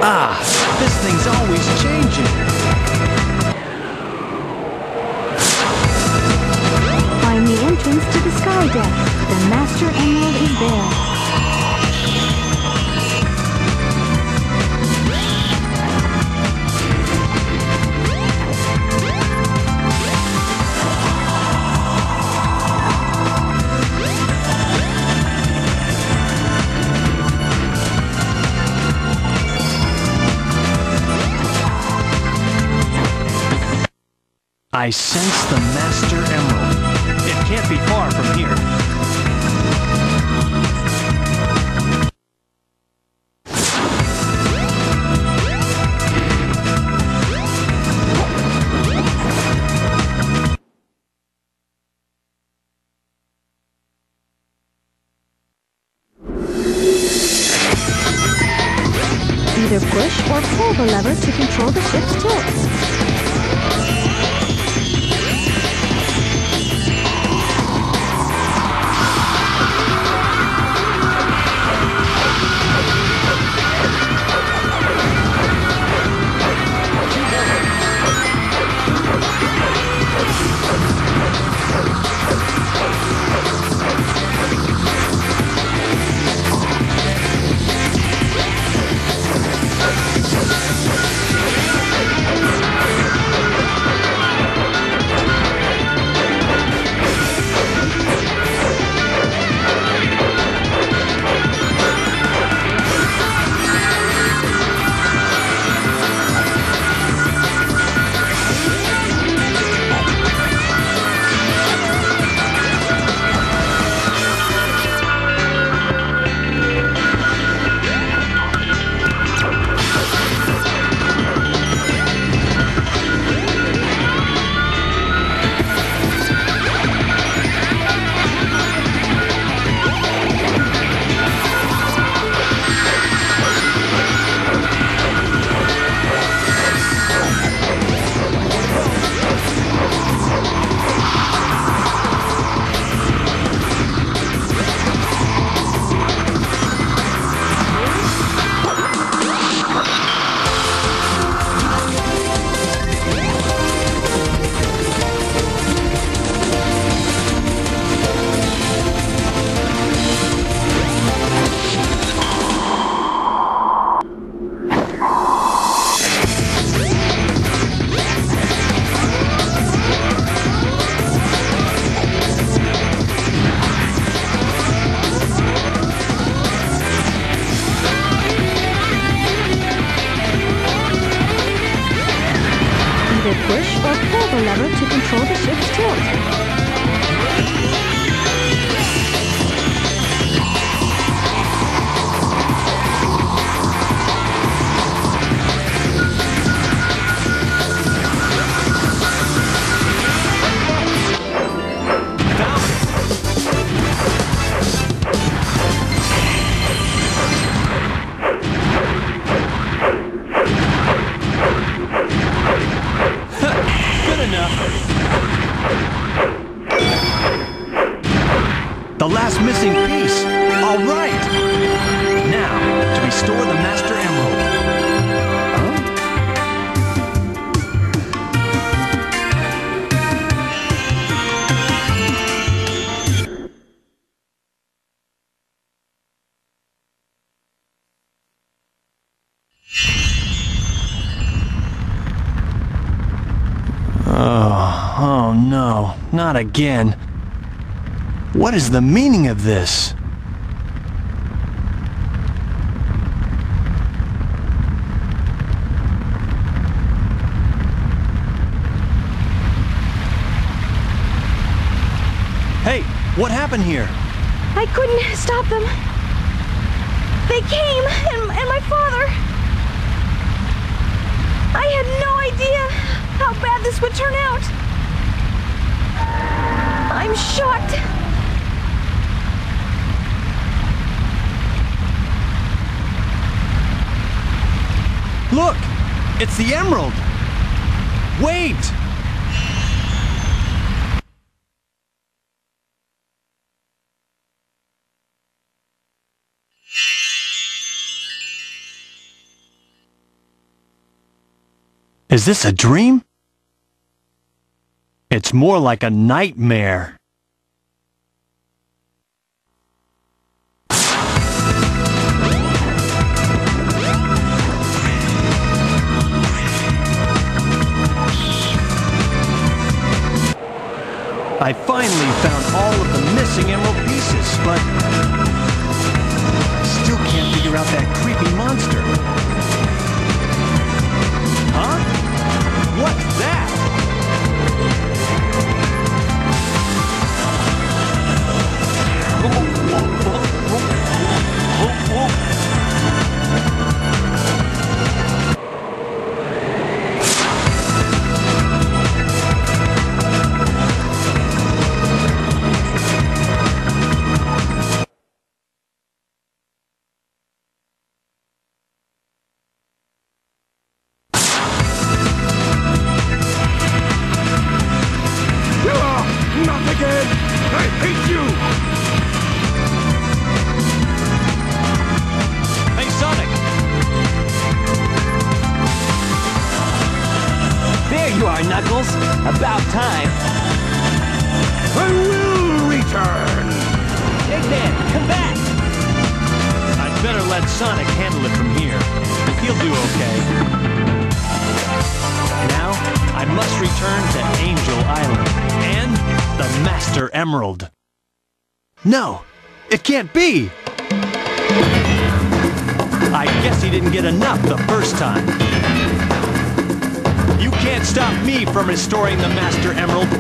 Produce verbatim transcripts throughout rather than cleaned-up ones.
Ah, this thing's always changing. Find the entrance to the sky deck. The Master Emerald is there. I sense the Master Emerald. It can't be far from here. Either push or pull the lever to control the ship's tilt. Push or pull the lever to control the ship's tilt. The last missing piece! All right! Now, to restore the Master Emerald. Oh, oh no, not again. What is the meaning of this? Hey, what happened here? I couldn't stop them. They came, and, and my father. I had no idea how bad this would turn out. I'm shocked. Look! It's the emerald! Wait! Is this a dream? It's more like a nightmare. I finally found all of the missing emerald pieces, but I still can't figure out that creepy monster. Huh? What's that? Not again! I hate you! Hey, Sonic! There you are, Knuckles! About time! I will return! Eggman, come back! I'd better let Sonic handle it from here. He'll do okay. Now, I must return to Angel Island and the Master Emerald. No, it can't be! I guess he didn't get enough the first time. You can't stop me from restoring the Master Emerald.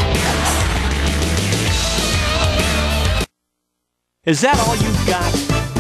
Is that all you've got?